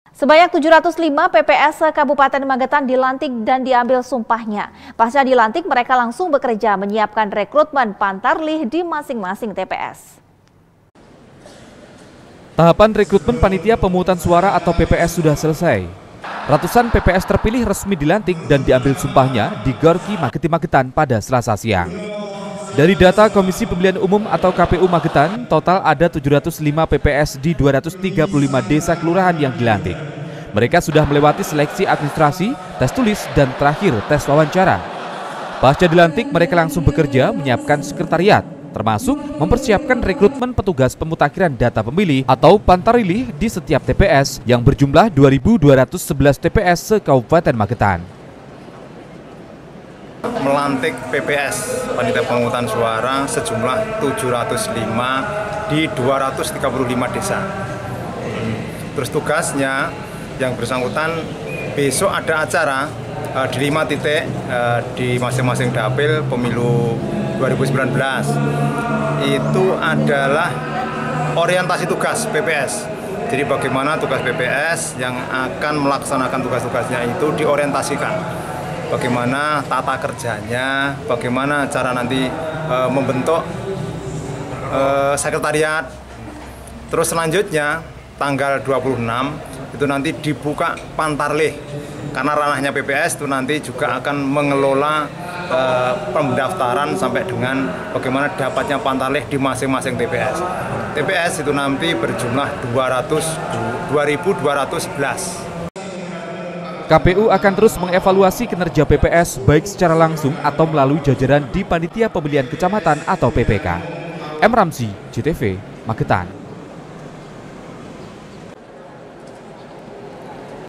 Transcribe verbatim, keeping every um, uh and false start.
Sebanyak tujuh ratus lima P P S Kabupaten Magetan dilantik dan diambil sumpahnya. Pasca dilantik, mereka langsung bekerja menyiapkan rekrutmen Pantarlih di masing-masing T P S. Tahapan rekrutmen panitia pemungutan suara atau P P S sudah selesai. Ratusan P P S terpilih resmi dilantik dan diambil sumpahnya di Gorki Mageti Magetan pada Selasa siang. Dari data Komisi Pemilihan Umum atau K P U Magetan, total ada tujuh ratus lima P P S di dua ratus tiga puluh lima desa kelurahan yang dilantik. Mereka sudah melewati seleksi administrasi, tes tulis, dan terakhir tes wawancara. Pasca dilantik, mereka langsung bekerja menyiapkan sekretariat, termasuk mempersiapkan rekrutmen petugas pemutakhiran data pemilih atau Pantarlih di setiap T P S yang berjumlah dua ribu dua ratus sebelas T P S se-Kabupaten Magetan. Melantik P P S panitia pemungutan suara sejumlah tujuh ratus lima di dua ratus tiga puluh lima desa. Terus tugasnya yang bersangkutan besok ada acara uh, di lima titik uh, di masing-masing dapil pemilu dua ribu sembilan belas. Itu adalah orientasi tugas P P S. Jadi bagaimana tugas P P S yang akan melaksanakan tugas-tugasnya itu diorientasikan. Bagaimana tata kerjanya, bagaimana cara nanti uh, membentuk uh, sekretariat. Terus selanjutnya tanggal dua puluh enam itu nanti dibuka Pantarlih, karena ranahnya P P S itu nanti juga akan mengelola uh, pendaftaran sampai dengan bagaimana dapatnya Pantarlih di masing-masing T P S. T P S itu nanti berjumlah dua ribu dua ratus sebelas. K P U akan terus mengevaluasi kinerja P P S baik secara langsung atau melalui jajaran di Panitia Pemilihan Kecamatan atau P P K. M Ramzi, J T V, Magetan.